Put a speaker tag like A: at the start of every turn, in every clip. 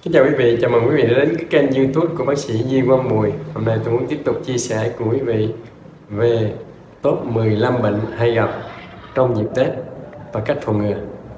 A: Kính chào quý vị, chào mừng quý vị đã đến cái kênh YouTube của bác sĩ Duy Quang Mùi. Hôm nay tôi muốn tiếp tục chia sẻ cùng quý vị về top 15 bệnh hay gặp trong dịp Tết và cách phòng ngừa.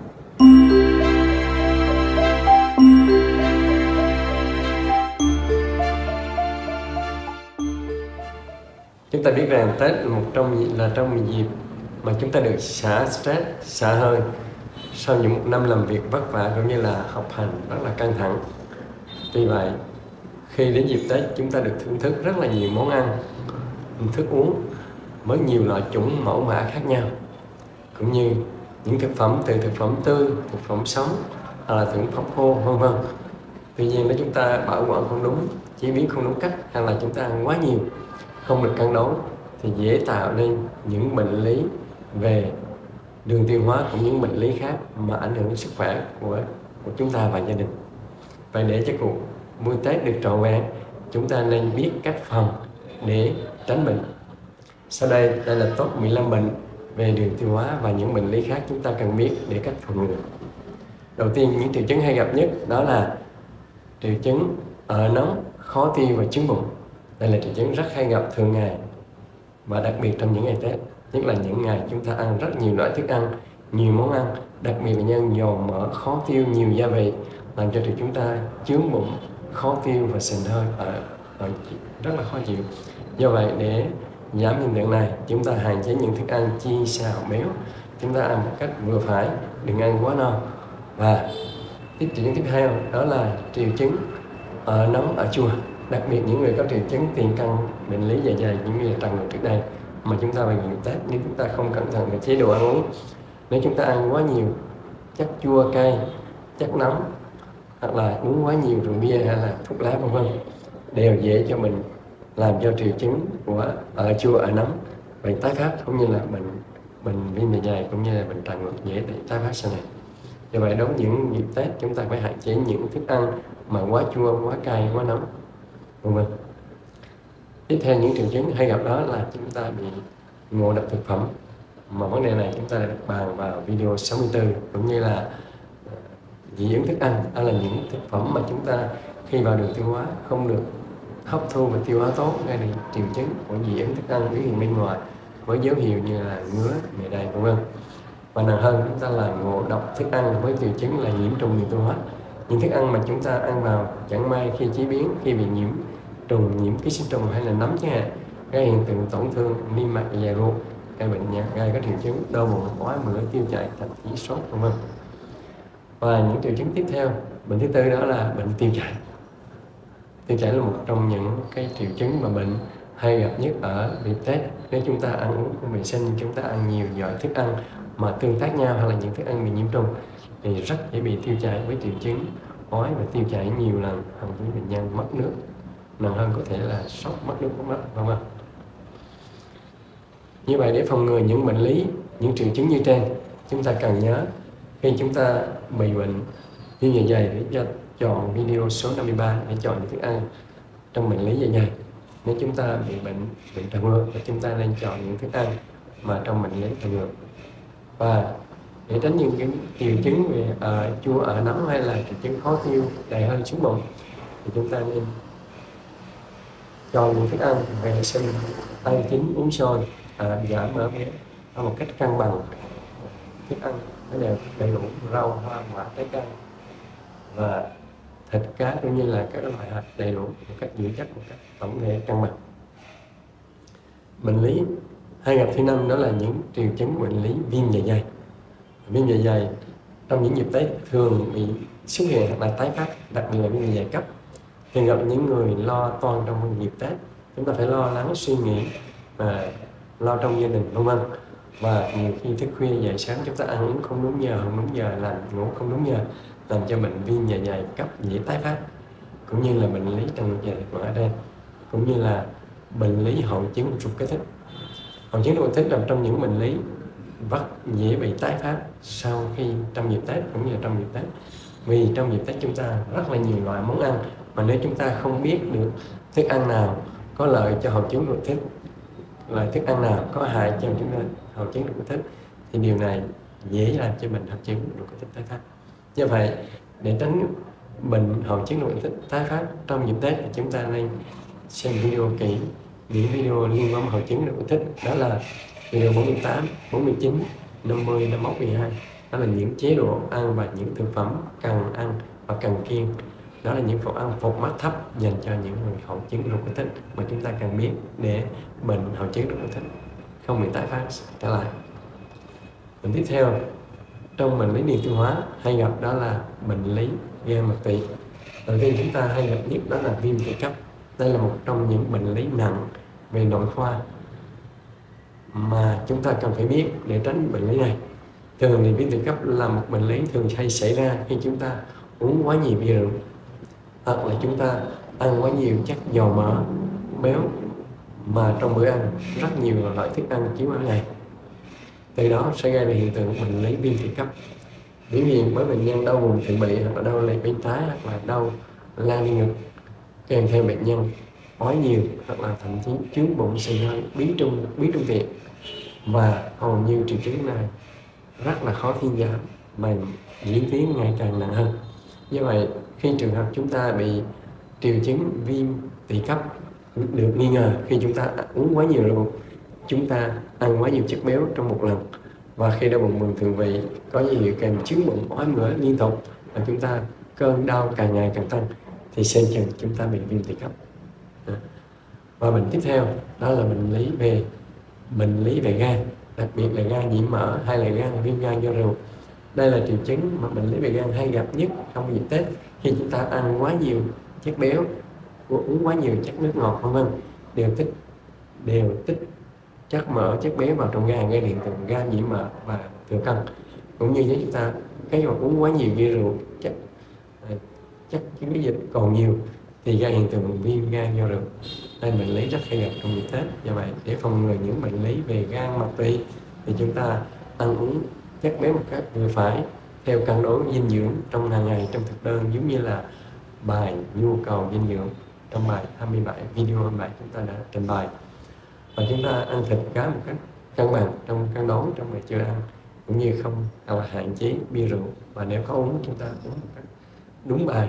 A: Chúng ta biết rằng Tết là trong dịp mà chúng ta được xả stress, xả hơi sau những một năm làm việc vất vả cũng như là học hành rất là căng thẳng. Vì vậy, khi đến dịp Tết chúng ta được thưởng thức rất là nhiều món ăn, thức uống với nhiều loại chủng mẫu mã khác nhau, cũng như những thực phẩm từ thực phẩm tươi, thực phẩm sống hoặc là thực phẩm khô, vân vân. Tuy nhiên nếu chúng ta bảo quản không đúng, chế biến không đúng cách hay là chúng ta ăn quá nhiều, không được cân đối thì dễ tạo nên những bệnh lý về đường tiêu hóa cũng những bệnh lý khác mà ảnh hưởng đến sức khỏe của chúng ta và gia đình. Vậy để cho cuộc vui Tết được trọn vẹn, chúng ta nên biết cách phòng để tránh bệnh. Sau đây là top 15 bệnh về đường tiêu hóa và những bệnh lý khác chúng ta cần biết để cách phòng ngừa. Đầu tiên, những triệu chứng hay gặp nhất đó là triệu chứng ở nóng, khó tiêu và chứng bụng. Đây là triệu chứng rất hay gặp thường ngày và đặc biệt trong những ngày Tết, nhất là những ngày chúng ta ăn rất nhiều loại thức ăn, nhiều món ăn, đặc biệt là nhân dầu mỡ, khó tiêu, nhiều gia vị, làm cho chúng ta chướng bụng, khó tiêu và sình hơi rất là khó chịu. Do vậy, để giảm hiện tượng này, chúng ta hạn chế những thức ăn chiên xào béo, chúng ta ăn một cách vừa phải, đừng ăn quá no. Và triệu chứng tiếp theo đó là triệu chứng ở nóng, ở chua. Đặc biệt những người có triệu chứng tiền căn, bệnh lý dạ dày, những người tràn ngược trước đây mà chúng ta vào dịp Tết, nếu chúng ta không cẩn thận về chế độ ăn uống, nếu chúng ta ăn quá nhiều chất chua cay, chất nóng, hoặc là uống quá nhiều rượu bia hay là thuốc lá vân vân, đều dễ cho mình làm cho triệu chứng của ở chua, ở nóng, bệnh tái phát cũng như là bệnh viêm dạ dày cũng như là bệnh tràn ngược dễ tái phát sau này. Do vậy, đối với những dịp Tết chúng ta phải hạn chế những thức ăn mà quá chua, quá cay, quá nóng, vân vân. Tiếp theo, những triệu chứng hay gặp đó là chúng ta bị ngộ độc thực phẩm, mà vấn đề này chúng ta đã được bàn vào video 64, cũng như là dị ứng thức ăn. Đó là những thực phẩm mà chúng ta khi vào đường tiêu hóa không được hấp thu và tiêu hóa tốt, gây nên triệu chứng của dị ứng thức ăn biểu hiện bên ngoài với dấu hiệu như là ngứa, mề đay, vân vân. Và nặng hơn, chúng ta là ngộ độc thức ăn với triệu chứng là nhiễm trùng đường tiêu hóa. Những thức ăn mà chúng ta ăn vào chẳng may khi chế biến, khi bị nhiễm trùng, nhiễm ký sinh trùng hay là nấm chẳng hạn, gây hiện tượng tổn thương niêm mạc dạ dày ruột, gây bệnh gây có triệu chứng đau bụng, ói mửa, tiêu chảy, thậm chí sốt, vân vân. Và những triệu chứng tiếp theo, bệnh thứ tư đó là bệnh tiêu chảy. Tiêu chảy là một trong những cái triệu chứng mà bệnh hay gặp nhất ở dịp Tết. Nếu chúng ta ăn uống không vệ sinh, chúng ta ăn nhiều loại thức ăn mà tương tác nhau hay là những thức ăn bị nhiễm trùng thì rất dễ bị tiêu chảy với triệu chứng ói và tiêu chảy nhiều lần, thậm chí bệnh nhân mất nước, nặng hơn có thể là sốc, mất nước, mất vân vân. Như vậy, để phòng ngừa những bệnh lý, những triệu chứng như trên, chúng ta cần nhớ khi chúng ta bị bệnh viêm dạ dày thì chọn video số 53 để chọn những thức ăn trong bệnh lý dạ dày. Nếu chúng ta bị bệnh trào ngược thì chúng ta nên chọn những thức ăn mà trong bệnh lý trào ngược. Và để tránh những cái triệu chứng về chua, ở nóng hay là triệu chứng khó tiêu, đầy hơi, xuống bụng thì chúng ta nên chọn những thức ăn vệ sinh, ăn chín, uống sôi, giảm mỡ béo theo một cách cân bằng. Thức ăn nó đều đầy đủ rau, hoa quả, trái cây và thịt, cá cũng như là các loại hạt đầy đủ một cách giữ chất, một cách tổng thể cân bằng. Bệnh lý hay gặp thứ năm đó là những triệu chứng bệnh lý viêm dạ dày. Viêm dạ dày trong những dịp Tết thường bị xuất hiện hoặc là tái phát, đặc biệt là viêm dạ dày cấp. Thường gặp những người lo toan trong dịp Tết, chúng ta phải lo lắng, suy nghĩ, lo trong gia đình, vân vân. Và nhiều khi thức khuya dậy sớm, chúng ta ăn uống không đúng giờ, làm ngủ không đúng giờ, làm cho bệnh viêm dạ dày cấp dễ tái phát, cũng như là bệnh lý tràn ngược dạ dày ở đây, cũng như là bệnh lý hội chứng ruột kích thích. Hội chứng ruột kích thích là trong những bệnh lý rất dễ bị tái phát sau khi trong dịp Tết, cũng như là trong dịp Tết. Vì trong dịp Tết chúng ta rất là nhiều loại món ăn, mà nếu chúng ta không biết được thức ăn nào có lợi cho hội chứng ruột kích thích, loại thức ăn nào có hại cho chúng ta hội chứng ruột kích thích, thì điều này dễ làm cho bệnh hội chứng ruột kích thích tái phát. Do vậy, để tránh bệnh hội chứng nội kích thích tái phát trong dịp Tết thì chúng ta nên xem video kỹ những video liên quan hội chứng nội kích thích. Đó là video 48, 49, 50, 51, 12. Đó là những chế độ ăn và những thực phẩm cần ăn và cần kiêng. Đó là những phần ăn FODMAP thấp dành cho những người hội chứng nội kích thích mà chúng ta cần biết để bệnh hội chứng nội kích thích không bị tái phát trở lại. Bệnh tiếp theo trong bệnh lý đường tiêu hóa hay gặp đó là bệnh lý gan mật tỵ. Đầu tiên chúng ta hay gặp nhất đó là viêm tụy cấp. Đây là một trong những bệnh lý nặng về nội khoa mà chúng ta cần phải biết để tránh bệnh lý này. Thường thì viêm tụy cấp là một bệnh lý thường hay xảy ra khi chúng ta uống quá nhiều bia rượu, hoặc là chúng ta ăn quá nhiều chất dầu mỡ, béo mà trong bữa ăn rất nhiều loại thức ăn chiếu ăn này. Từ đó sẽ gây ra hiện tượng bệnh lý viêm tụy cấp. Biểu hiện bởi bệnh nhân đau vùng thượng bị hoặc là đau lệch bên trái hoặc là đau lan đi ngực, kèm theo bệnh nhân ói nhiều hoặc là thậm chí chướng bụng, xì hơi, bí trung tiện, và hầu như triệu chứng này rất là khó thuyên giảm mà diễn tiến ngày càng nặng hơn. Do vậy khi trường hợp chúng ta bị triệu chứng viêm tụy cấp được nghi ngờ khi chúng ta uống quá nhiều rượu, chúng ta ăn quá nhiều chất béo trong một lần, và khi đau bụng thượng vị có dấu hiệu kèm chướng bụng, ói mửa liên tục và chúng ta cơn đau càng ngày càng tăng thì xem chừng chúng ta bị viêm tụy cấp. Và bệnh tiếp theo đó là bệnh lý về gan, đặc biệt là gan nhiễm mỡ hay là viêm gan do rượu. Đây là triệu chứng mà bệnh lý về gan hay gặp nhất trong dịp Tết khi chúng ta ăn quá nhiều chất béo, uống quá nhiều chất nước ngọt vân vân, đều tích chất mỡ, chất béo vào trong gan, gây hiện tượng gan nhiễm mỡ và thừa cân. Cũng như nếu chúng ta uống quá nhiều bia rượu, chất chứa dịch còn nhiều thì gây hiện tượng viêm gan do rượu. Đây là bệnh lý rất hay gặp trong dịp Tết. Do vậy để phòng ngừa những bệnh lý về gan mật tỵ thì chúng ta ăn uống chất béo một cách vừa phải theo cân đối dinh dưỡng trong hàng ngày trong thực đơn, giống như là bài nhu cầu dinh dưỡng trong bài 27, video 27 chúng ta đã trình bày. Và chúng ta ăn thịt cá một cách cân bằng trong cân đối trong ngày trưa ăn, cũng như không hạn chế bia rượu, và nếu có uống chúng ta uống một cách đúng bài,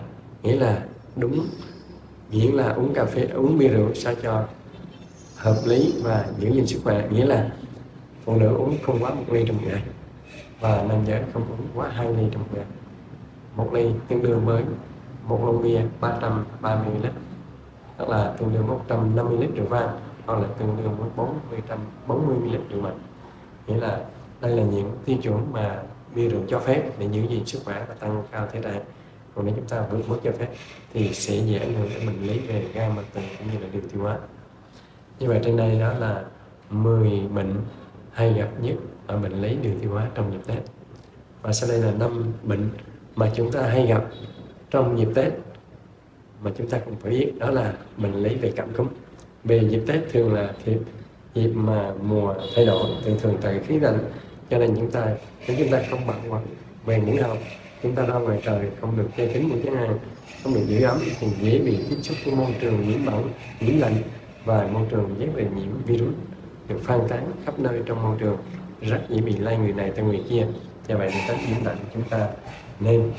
A: nghĩa là uống cà phê, uống bia rượu sao cho hợp lý và giữ gìn sức khỏe, nghĩa là phụ nữ uống không quá 1 ly trong ngày và nam giới không uống quá 2 ly trong ngày. 1 ly tương đương với một lon bia 330 ml, hoặc là tương đương 150 ml rượu vang, hoặc là tương đương với 440 ml rượu mạnh. Nghĩa là đây là những tiêu chuẩn mà bia rượu cho phép để giữ gìn sức khỏe và tăng cao thể trạng. Còn nếu chúng ta vượt mức cho phép thì sẽ dễ ảnh hưởng đến bệnh lý về gan mật tỵ cũng như là đường tiêu hóa. Như vậy trên đây đó là 10 bệnh hay gặp nhất ở bệnh lý đường tiêu hóa trong dịp Tết. Và sau đây là 5 bệnh mà chúng ta hay gặp trong dịp Tết mà chúng ta cũng phải biết, đó là bệnh lý về cảm cúm. Về dịp Tết thường là dịp mà mùa thay đổi, thường thời khí lạnh, cho nên nếu chúng ta không bận hoặc về nghỉ học, chúng ta ra ngoài trời không được che kín mũi chẳng hạn, không được giữ ấm thì dễ bị tiếp xúc với môi trường nhiễm bẩn, nhiễm lạnh, và môi trường dễ bị nhiễm virus được phân tán khắp nơi trong môi trường, rất dễ bị lây người này sang người kia. Do vậy để tránh nhiễm lạnh, chúng ta nên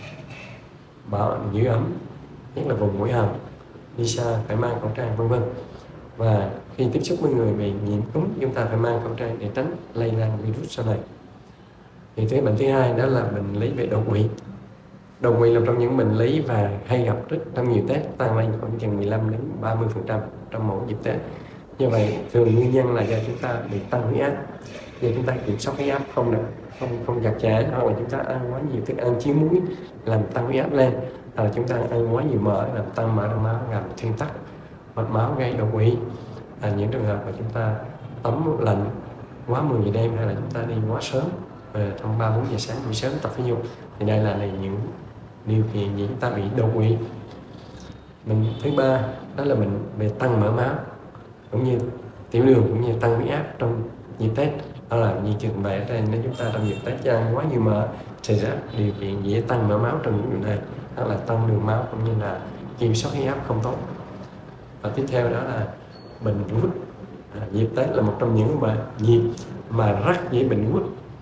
A: giữ ấm, nhất là vùng mũi họng, đi xa phải mang khẩu trang vân vân. Và khi tiếp xúc với người bị nhiễm cúm, chúng ta phải mang khẩu trang để tránh lây lan virus sau này. Thì bệnh thứ hai đó là bệnh lý về đột quỵ. Đột quỵ là một trong những bệnh lý và hay gặp trong nhiều Tết, tăng lên khoảng chừng 15 đến 30% trong mỗi dịp Tết. Như vậy thường nguyên nhân là do chúng ta bị tăng huyết áp, do chúng ta kiểm soát huyết áp không chặt chẽ, hoặc là chúng ta ăn quá nhiều thức ăn chứa muối làm tăng huyết áp lên, hoặc là chúng ta ăn quá nhiều mỡ làm tăng mỡ trong máu, làm thuyên tắc mạch máu, gây đột quỵ. Những trường hợp mà chúng ta tắm lạnh quá 10 giờ đêm, hay là chúng ta đi quá sớm trong 3-4 giờ sáng buổi sớm tập thể dục, thì đây là những điều kiện để chúng ta bị đột quỵ. Bệnh thứ ba đó là bệnh về tăng mỡ máu cũng như tiểu đường, cũng như tăng huyết áp trong dịp Tết. Đó là như trường bày ở đây, nếu chúng ta trong dịp Tết ăn quá nhiều mỡ xảy ra điều kiện dễ tăng mỡ máu trong những bệnh này, đó là tăng đường máu cũng như là kiểm soát huyết áp không tốt. Và tiếp theo đó là bệnh gút. Dịp Tết là một trong những dịp mà rất dễ bệnh gút,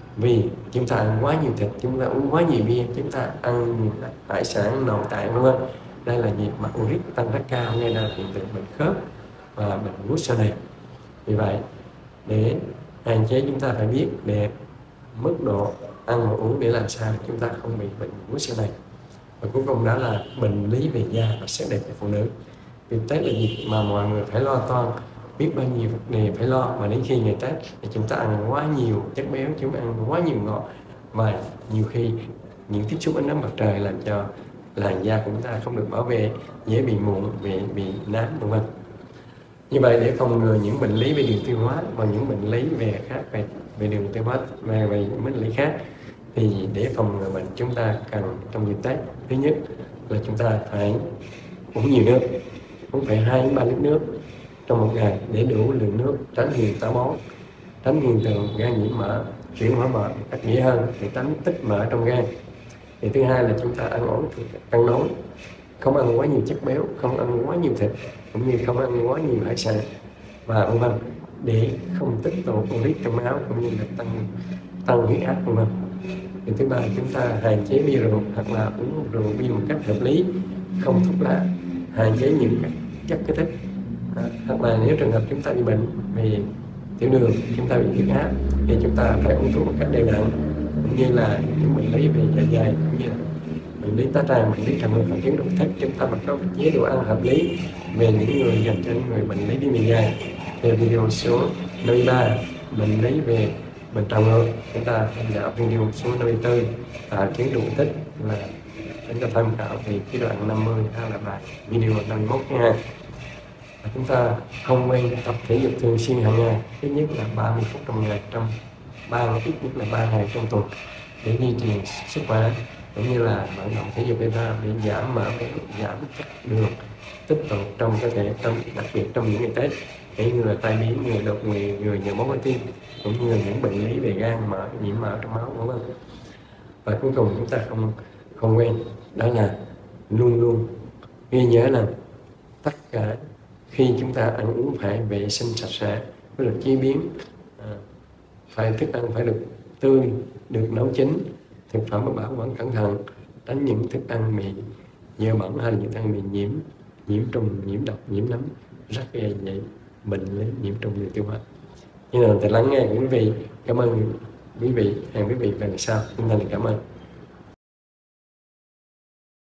A: vì chúng ta ăn quá nhiều thịt, chúng ta uống quá nhiều bia, chúng ta ăn nhiều hải sản, nội tạng vân vân. Đây là việc mà uric tăng rất cao, gây ra hiện tượng bệnh khớp và bệnh gút sau này. Vì vậy để hạn chế, chúng ta phải biết để mức độ ăn và uống để làm sao chúng ta không bị bệnh gút sau này. Và cuối cùng đó là bệnh lý về da và sắc đẹp của phụ nữ. Vì Tết là dịp mà mọi người phải lo toan, biết bao nhiêu vấn đề phải lo, mà đến khi ngày Tết thì chúng ta ăn quá nhiều chất béo, chúng ta ăn quá nhiều ngọt, và nhiều khi những tiếp xúc ánh nắng mặt trời làm cho làn da của chúng ta không được bảo vệ, dễ bị mụn, bị nám vân vân. Như vậy để phòng ngừa những bệnh lý về đường tiêu hóa và những bệnh lý về đường tiêu hóa về những bệnh lý khác, thì để phòng ngừa bệnh chúng ta cần trong dịp Tết, thứ nhất là chúng ta phải uống nhiều nước, uống phải 2 đến 3 lít nước trong một ngày để đủ lượng nước, tránh hiện táo bón, tránh hiện tượng gan nhiễm mỡ, chuyển hóa mỡ một cách dễ hơn để tránh tích mỡ trong gan. Thì thứ hai là chúng ta ăn uống cân đối, không ăn quá nhiều chất béo, không ăn quá nhiều thịt, cũng như không ăn quá nhiều hải sản và vân vân, để không tích tụ uric trong máu, cũng như là tăng huyết áp vân vân. Thì thứ ba, chúng ta hạn chế bia rượu hoặc là uống rượu bia một cách hợp lý, không thuốc lá, hạn chế những chất kích thích. Hoặc là nếu trường hợp chúng ta bị bệnh về tiểu đường, chúng ta bị huyết áp, thì chúng ta phải uống thuốc một cách đều đặn, cũng như là những bệnh lý về dạ dày, cũng như là bệnh lý tá tràng, bệnh lý trào ngược hoặc chứng đục thất, chúng ta phải có chế độ ăn hợp lý. Về những người dành cho những người bệnh lý đi dạ dày, theo video số 53 bệnh lý về bệnh trào ngược, chúng ta tham khảo video số 54 chứng đục thất là chúng ta tham khảo về chế độ ăn 50 hay là bài video 51 nha. Và chúng ta không quên tập thể dục thường xuyên hàng ngày, ít nhất là 30 phút trong ngày, trong ít nhất là 3 ngày trong tuần, để duy trì sức khỏe, cũng như là vận động thể dục thể thao để giảm mỡ béo, giảm chất đường tích tụ trong cơ thể, đặc biệt trong những ngày Tết, để ngừa tai biến, ngừa đột quỵ, ngừa nhồi máu cơ tim, cũng như những bệnh lý về gan, mỡ, nhiễm mỡ trong máu vân vân. Và cuối cùng chúng ta không quên, đó là luôn luôn ghi nhớ là tất cả khi chúng ta ăn uống phải vệ sinh sạch sẽ, phải được chế biến, phải thức ăn phải được tươi, được nấu chín, thực phẩm phải bảo quản cẩn thận, tránh những thức ăn bị dơ bẩn hay là những thức ăn bị nhiễm trùng, nhiễm độc, nhiễm nấm, rất gây dễ bệnh lý nhiễm trùng đường tiêu hóa. Như là lắng nghe quý vị, cảm ơn quý vị, hẹn quý vị về sau. Chân thành cảm ơn.